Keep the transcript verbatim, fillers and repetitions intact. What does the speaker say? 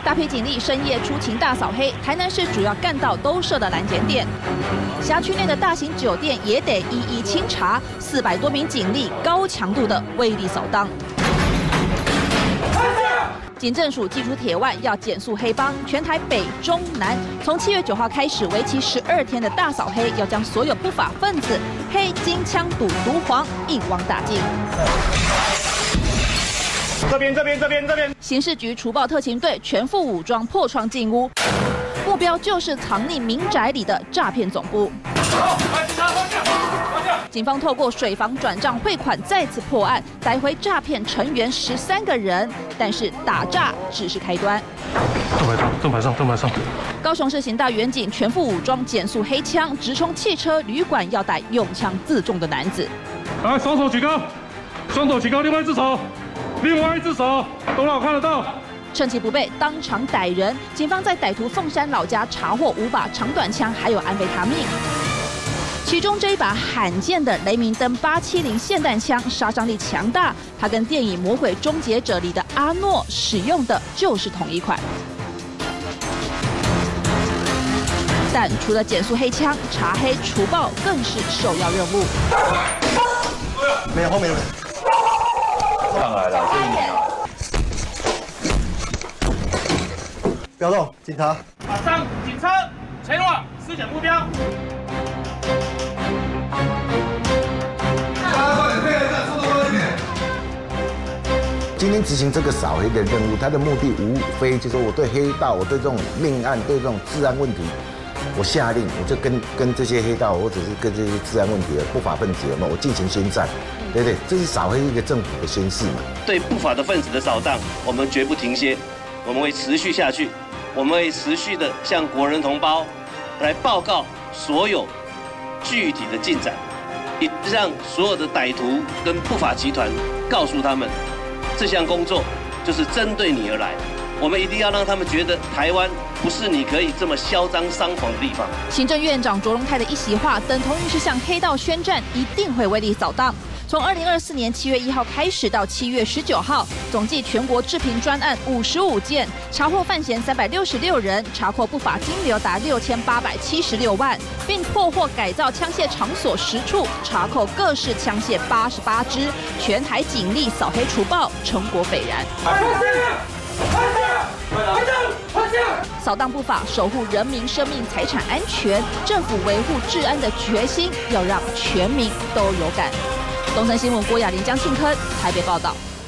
大批警力深夜出勤大扫黑，台南市主要干道都设了拦检点，辖区内的大型酒店也得一一清查，四百多名警力高强度的威力扫荡。 警政署祭出铁腕，要减速黑帮，全台北中南，从七月九号开始，为期十二天的大扫黑，要将所有不法分子黑金枪赌毒黄一网打尽。 这边这边这边这边， 刑事局除暴特勤队全副武装破窗进屋，目标就是藏匿民宅里的诈骗总部。 警方透过水房转账汇款再次破案，逮回诈骗成员十三个人，但是打诈只是开端。 盾牌上，盾牌上，盾牌上。 高雄市刑大员警全副武装减速黑枪，直冲汽车、旅馆要带用枪自重的男子。 来，双手举高，双手举高，另外一只手，另外一只手，都让我看得到。 趁其不备，当场逮人。警方在歹徒凤山老家查获五把长短枪，还有安非他命。 其中这一把罕见的雷明登八七零霰弹枪，杀伤力强大，它跟电影《魔鬼终结者》里的阿诺使用的就是同一款。但除了减速黑枪，查黑除暴更是首要任务。 没有后面的。上来了，是你啊！不要动，警察。 马上，警车前往尸检目标。 今天执行这个扫黑的任务，它的目的无非就是说，我对黑道，我对这种命案，对这种治安问题，我下令，我就跟跟这些黑道，或者是跟这些治安问题的不法分子，我进行宣战，对不对？这是扫黑一个政府的宣示嘛。 对不法的分子的扫荡，我们绝不停歇，我们会持续下去，我们会持续的向国人同胞来报告所有具体的进展，也让所有的歹徒跟不法集团告诉他们。 这项工作就是针对你而来，我们一定要让他们觉得台湾不是你可以这么嚣张张狂的地方。 行政院长卓荣泰的一席话，等同于是向黑道宣战，一定会威力扫荡。从二零二四年七月一号开始到七月十九号，总计全国治平专案五十五件，查获犯嫌三百六十六人，查获不法金流达六千八百七十六万，并破获改造枪械场所十处，查扣各式枪械八十八支，全台警力扫黑除暴，成果斐然。扫荡不法，守护人民生命财产安全，政府维护治安的决心，要让全民都有感。东森新闻郭雅玲、江庆科台北报道。